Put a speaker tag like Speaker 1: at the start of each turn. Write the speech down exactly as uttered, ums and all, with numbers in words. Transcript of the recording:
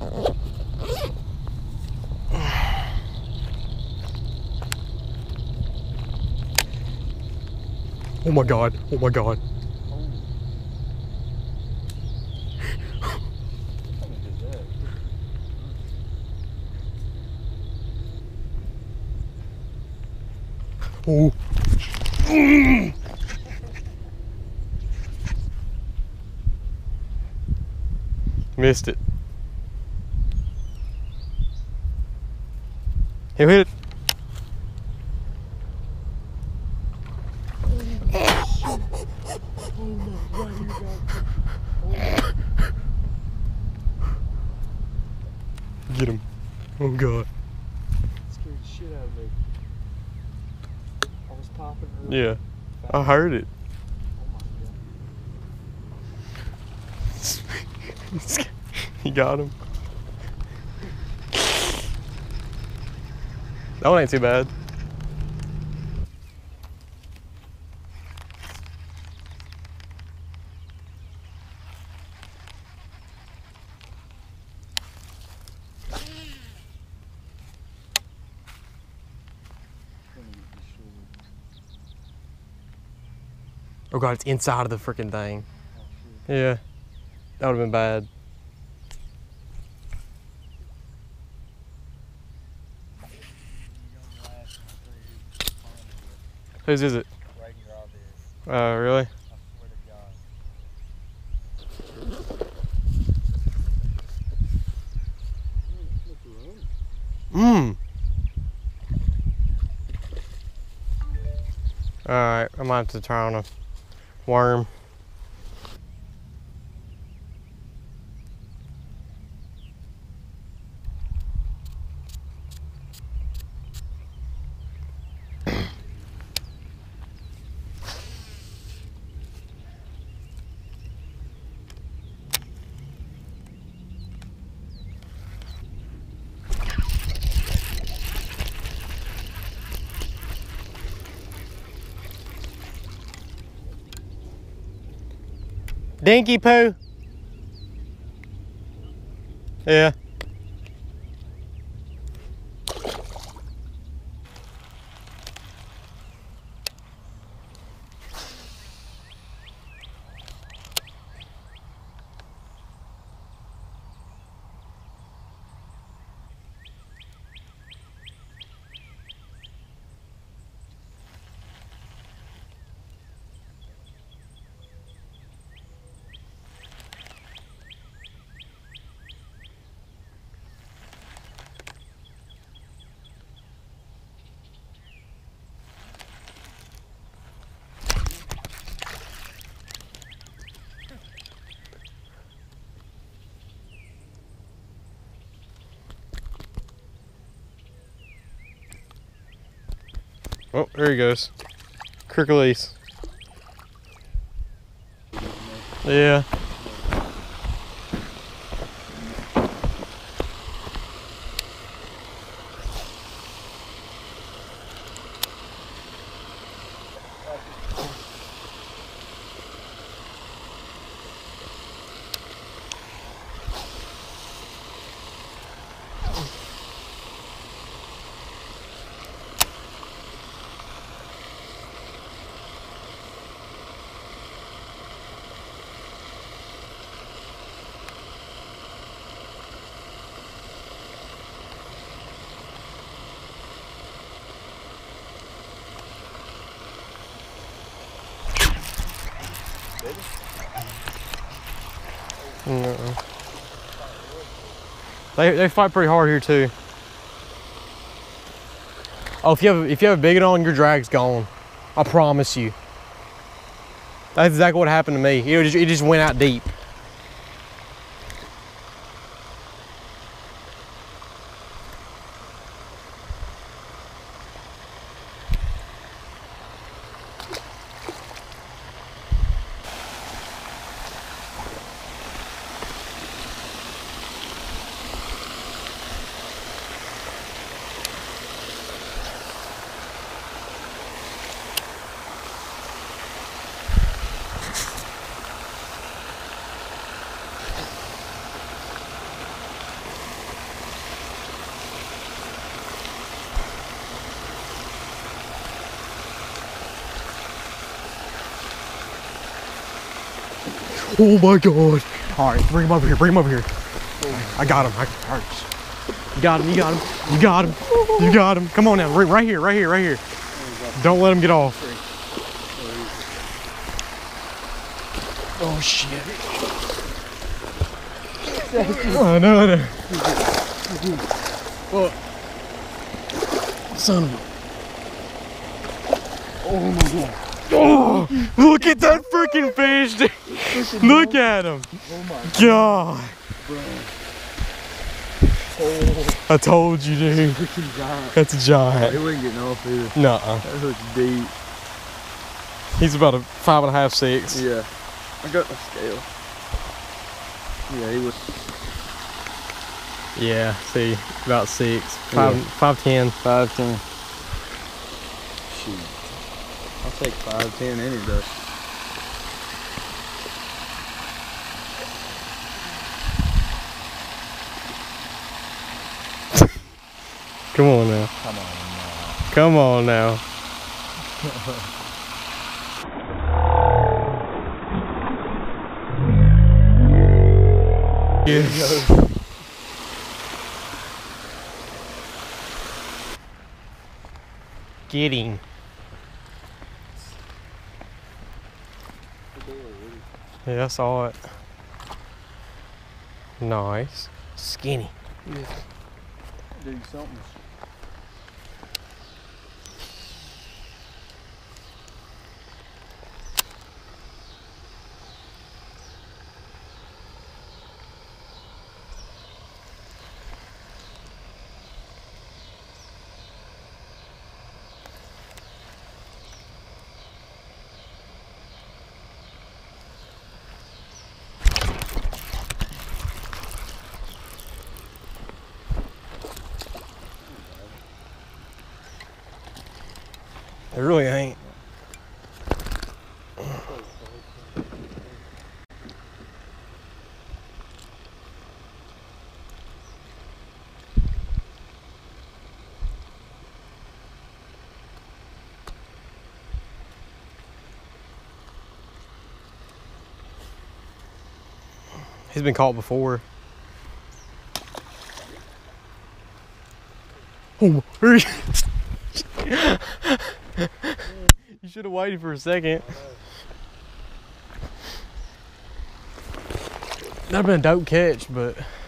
Speaker 1: Oh my God, oh my God. Oh. Mm. Missed it. He'll hit it. Get him. Oh God.
Speaker 2: Scared the shit out of me. I was popping her.
Speaker 1: Yeah, I heard it.
Speaker 2: Oh my God.
Speaker 1: You got him. That one ain't too bad. Oh God, it's inside of the freaking thing. Yeah, that would have been bad. Whose is it? Oh, uh, really? Mmm. Alright, I might have to try on a worm. Dinky poo. Yeah. Oh, there he goes. Kirkleese. Yeah. No. They they fight pretty hard here too. Oh, if you have if you have a bigot on, your drag's gone. I promise you. That's exactly what happened to me. It just it just went out deep. Oh my God. All right, bring him over here, bring him over here. I got him, I, all right. You got him, you got him, you got him, you got him. Come on now, right, right here, right here, right here. Don't let him get off. Oh shit. Oh no, no. What? Son of a. Oh my God. Oh, look at that freaking fish, dude. Look at him.
Speaker 2: Oh my
Speaker 1: God.
Speaker 2: bro. Oh,
Speaker 1: I told you, dude.
Speaker 2: freaking giant.
Speaker 1: That's a giant.
Speaker 2: He wasn't getting off either.
Speaker 1: Nuh-uh.
Speaker 2: That hook's deep.
Speaker 1: He's about a five and a half, six.
Speaker 2: Yeah. I got the scale. Yeah, he was.
Speaker 1: Yeah, see, about six. Five,
Speaker 2: Yeah.
Speaker 1: five, ten.
Speaker 2: Five ten. Shoot. I'll take five ten any day.
Speaker 1: Come on now.
Speaker 2: Come on now.
Speaker 1: Come on now. Yes. Get him. Yeah, I saw it. Nice. Skinny.
Speaker 2: Yeah. Do something.
Speaker 1: It really ain't. He's been caught before. Oh, you should have waited for a second. That'd been a dope catch, but